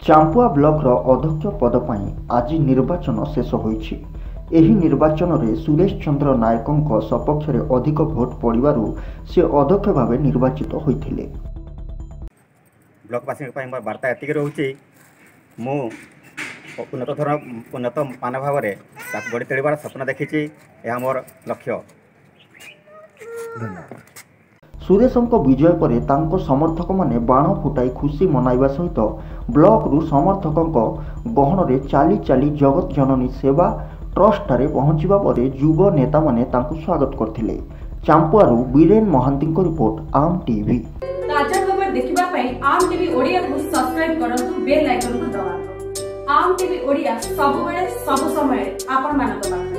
चांपुआ block अध्यक्ष पद पर आज निर्वाचन शेष होईछि। एही निर्वाचन में सुरेश चंद्र नायकों सपक्ष में अधिक भोट पड़ू से अध्यक्ष भाव निर्वाचित होते। ब्लॉकवासी मोर वार्ता एतिक रोचे मु उन्नत मान भाव में गढ़ी तोड़बार स्वप्न देखी मोर लक्ष्य। सुरेशंक विजय पर तांको समर्थक माने बाण फुटाई खुशी मनाइबा सहित ब्लॉक रु समर्थकों गहन में चाली चाली जगत जननी सेवा ट्रस्ट ठारे पहुंचवा पर युव नेता माने तांको स्वागत करथिले। चांपुआरु बीरेन महांती को रिपोर्ट आम टीवी। ताजा खबर देखिबा पई आम टीवी ओडिया को सब्सक्राइब करंतु, बेल आइकन को दबाନ୍ତୁ। आम टीवी ओडिया सब बेले सब समय आपन मानक पाखरे।